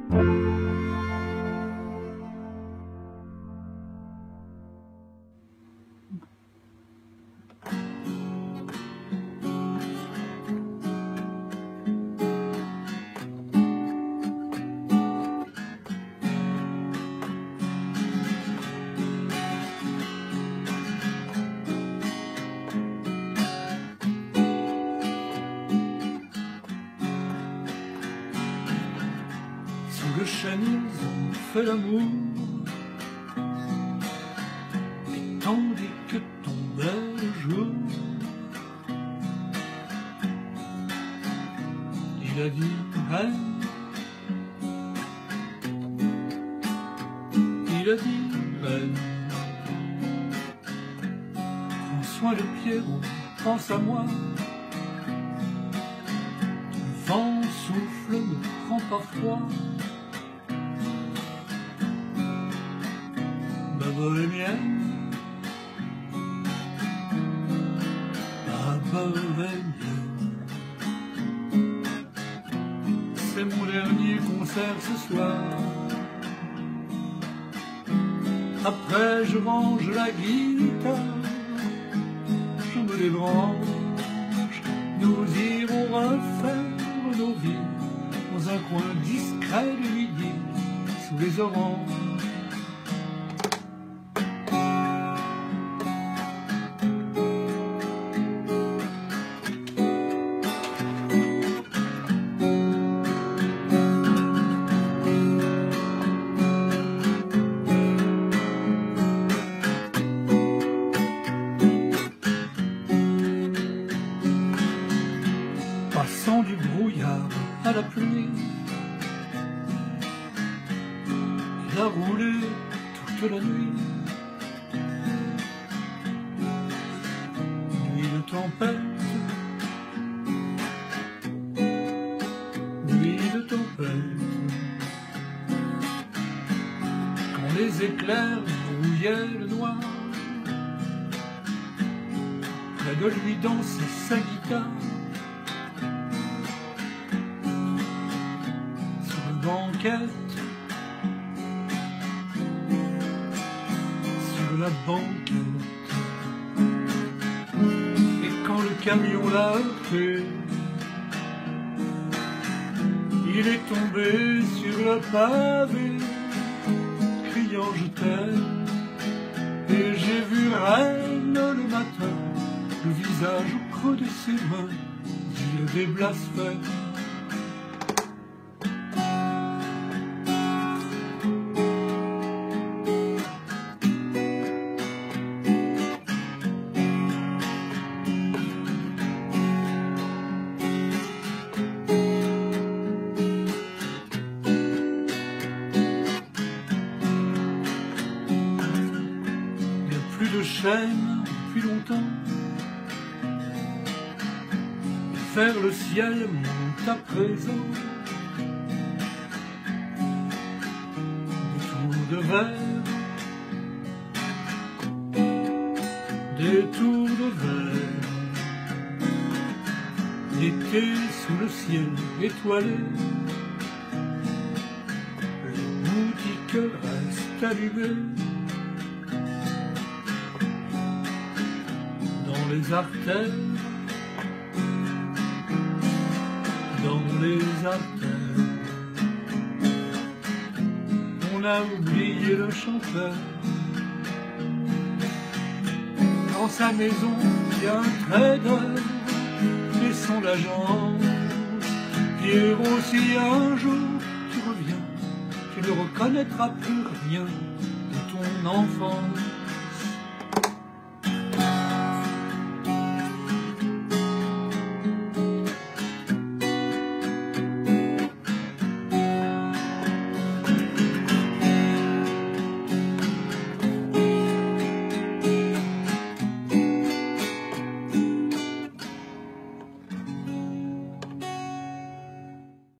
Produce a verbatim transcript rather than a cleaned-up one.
Le chêne, ils ont fait l'amour, et tandis que tombait le jour, il a dit reine, il a dit reine, prends soin de Pierrot, pense à moi, le vent souffle, me prend pas froid. Bohémienne, la bohémienne, c'est mon dernier concert ce soir. Après je range la guitare, je me débranche, nous irons refaire nos vies dans un coin discret de midi, sous les oranges. Passant du brouillard à la pluie, il a roulé toute la nuit. Nuit de tempête, nuit de tempête, quand les éclairs brouillaient le noir, près de lui dansait sa guitare. Banquette, sur la banquette, et quand le camion l'a heurté, il est tombé sur le pavé, criant je t'aime, et j'ai vu Reine le matin, le visage au creux de ses mains, dire des blasphèmes. Plus de chaîne depuis longtemps, vers le ciel monte à présent des tours de verre, des tours de verre, l'été sous le ciel étoilé, les boutiques restent allumées. Les artères, dans les artères, on a oublié le chanteur. Dans sa maison, il y a un trader et son agent. Pierrot, si un jour tu reviens, tu ne reconnaîtras plus rien de ton enfance.